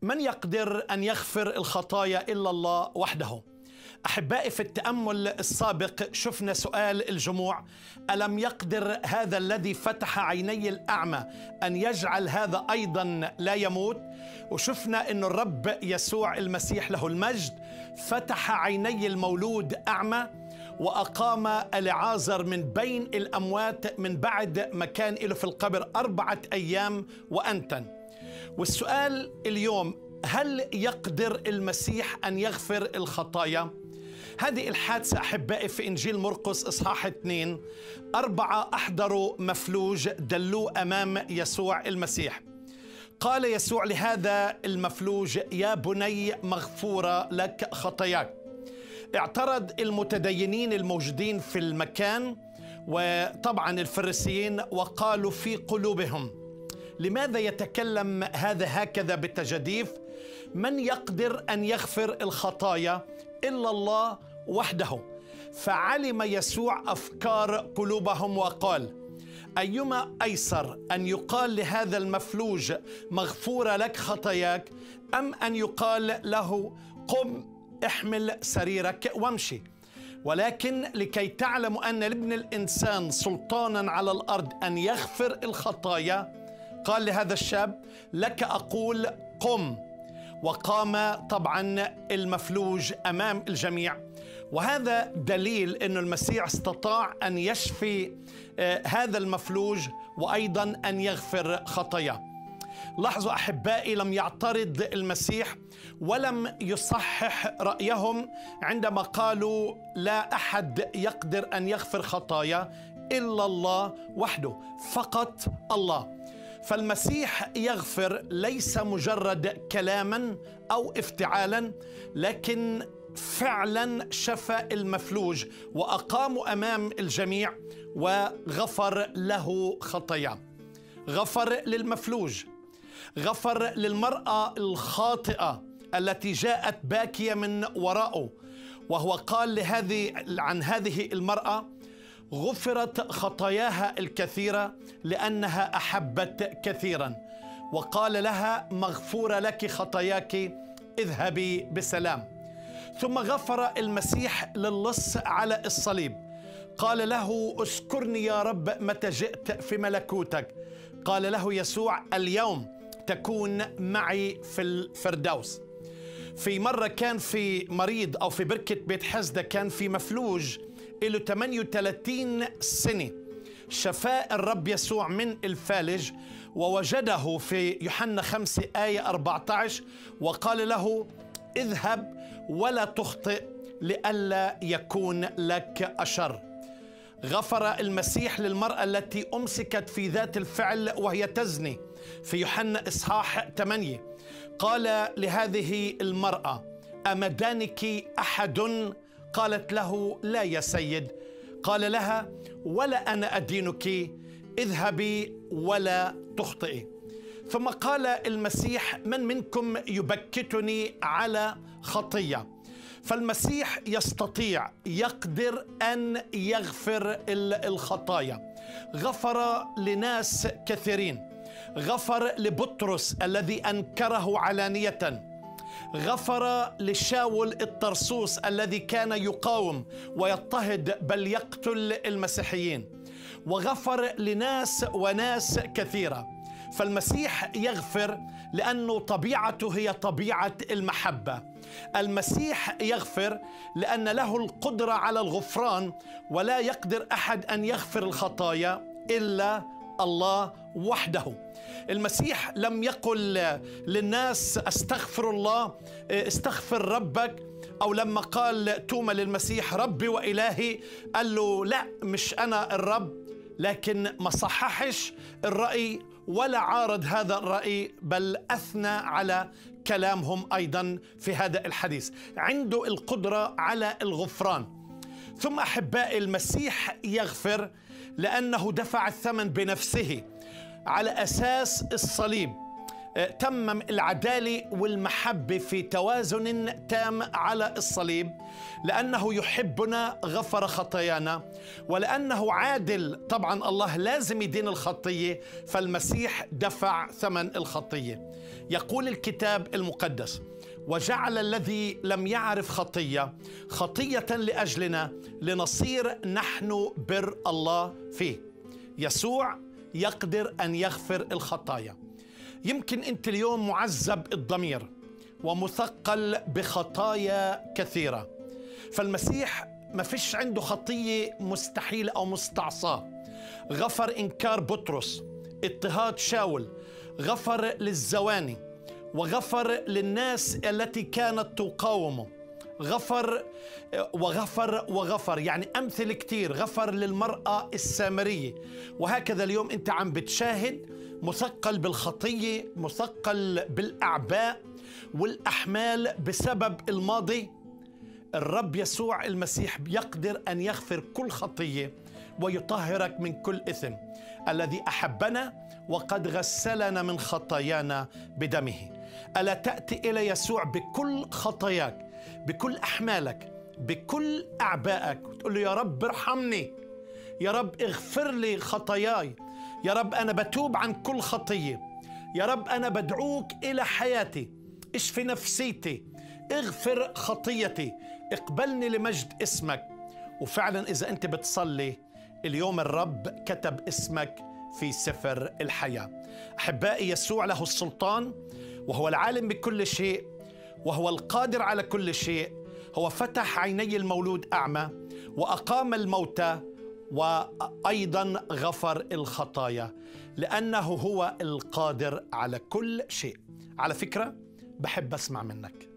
من يقدر أن يغفر الخطايا إلا الله وحده؟ أحبائي، في التأمل السابق شفنا سؤال الجموع: ألم يقدر هذا الذي فتح عيني الأعمى أن يجعل هذا أيضا لا يموت؟ وشفنا أن الرب يسوع المسيح له المجد فتح عيني المولود أعمى وأقام العازر من بين الأموات من بعد ما كان له في القبر 4 أيام وأنتن. والسؤال اليوم: هل يقدر المسيح أن يغفر الخطايا؟ هذه الحادثة أحبائي في إنجيل مرقس إصحاح 2. 4 أحضروا مفلوج دلوه أمام يسوع المسيح. قال يسوع لهذا المفلوج: يا بني مغفورة لك خطاياك. اعترض المتدينين الموجودين في المكان وطبعا الفريسيين وقالوا في قلوبهم: لماذا يتكلم هذا هكذا بالتجديف؟ من يقدر أن يغفر الخطايا إلا الله وحده. فعلم يسوع أفكار قلوبهم وقال: أيما أيسر أن يقال لهذا المفلوج مغفورة لك خطاياك، أم أن يقال له قم احمل سريرك وامشي؟ ولكن لكي تعلموا أن لابن الإنسان سلطانا على الأرض أن يغفر الخطايا، قال لهذا الشاب: لك أقول قم. وقام طبعا المفلوج أمام الجميع. وهذا دليل أن المسيح استطاع أن يشفي هذا المفلوج وأيضا أن يغفر خطاياه. لاحظوا أحبائي، لم يعترض المسيح ولم يصحح رأيهم عندما قالوا لا أحد يقدر أن يغفر خطايا إلا الله وحده، فقط الله. فالمسيح يغفر ليس مجرد كلاما أو افتعالا، لكن فعلا شفى المفلوج وأقاموا أمام الجميع وغفر له خطاياه. غفر للمفلوج، غفر للمرأة الخاطئة التي جاءت باكية من وراءه، وهو قال عن هذه المرأة: غفرت خطاياها الكثيرة لأنها أحبت كثيرا. وقال لها: مغفورة لك خطاياك، اذهبي بسلام. ثم غفر المسيح للص على الصليب. قال له: اذكرني يا رب متى جئت في ملكوتك. قال له يسوع: اليوم تكون معي في الفردوس. في مرة كان في مريض أو في بركة بيت حزدة كان في مفلوج له 38 سنة، شفاء الرب يسوع من الفالج ووجده في يوحنا 5 آية 14 وقال له: اذهب ولا تخطئ لئلا يكون لك أشر. غفر المسيح للمرأة التي أمسكت في ذات الفعل وهي تزني في يوحنا إصحاح 8. قال لهذه المرأة: أمدانك أحد؟ قالت له: لا يا سيد. قال لها: ولا أنا أدينك، اذهبي ولا تخطئي. ثم قال المسيح: من منكم يبكتني على خطية؟ فالمسيح يستطيع، يقدر أن يغفر الخطايا. غفر لناس كثيرين. غفر لبطرس الذي أنكره علانية. غفر لشاول الطرسوس الذي كان يقاوم ويضطهد بل يقتل المسيحيين. وغفر لناس وناس كثيرة. فالمسيح يغفر لأنه طبيعته هي طبيعة المحبة. المسيح يغفر لأن له القدرة على الغفران، ولا يقدر أحد أن يغفر الخطايا إلا الله وحده. المسيح لم يقل للناس استغفر الله، استغفر ربك، أو لما قال توما للمسيح ربي وإلهي قال له لا مش أنا الرب، لكن ما صححش الرأي ولا عارض هذا الرأي، بل أثنى على كلامهم أيضا في هذا الحديث. عنده القدرة على الغفران. ثم أحبائي، المسيح يغفر لأنه دفع الثمن بنفسه على أساس الصليب. تمم العدالة والمحبة في توازن تام على الصليب. لأنه يحبنا غفر خطايانا، ولأنه عادل طبعا الله لازم يدين الخطية، فالمسيح دفع ثمن الخطية. يقول الكتاب المقدس: وجعل الذي لم يعرف خطية خطية لأجلنا لنصير نحن بر الله فيه. يسوع يقدر أن يغفر الخطايا. يمكن أنت اليوم معذب الضمير ومثقل بخطايا كثيرة، فالمسيح ما فيش عنده خطية مستحيلة أو مستعصاة. غفر إنكار بطرس، اضطهاد شاول، غفر للزواني، وغفر للناس التي كانت تقاومه، غفر وغفر يعني أمثل كتير. غفر للمرأة السامرية. وهكذا اليوم أنت عم بتشاهد مثقل بالخطية، مثقل بالأعباء والأحمال بسبب الماضي. الرب يسوع المسيح يقدر أن يغفر كل خطية ويطهرك من كل إثم. الذي أحبنا وقد غسلنا من خطايانا بدمه. ألا تأتي إلى يسوع بكل خطاياك، بكل أحمالك، بكل أعبائك، وتقول له: يا رب ارحمني، يا رب اغفر لي خطاياي، يا رب أنا بتوب عن كل خطية، يا رب أنا بدعوك إلى حياتي، اشفي نفسيتي، اغفر خطيتي، اقبلني لمجد اسمك. وفعلا إذا أنت بتصلي اليوم الرب كتب اسمك في سفر الحياة. أحبائي، يسوع له السلطان، وهو العالم بكل شيء، وهو القادر على كل شيء. هو فتح عيني المولود أعمى، وأقام الموتى، وأيضا غفر الخطايا، لأنه هو القادر على كل شيء. على فكرة، بحب أسمع منك.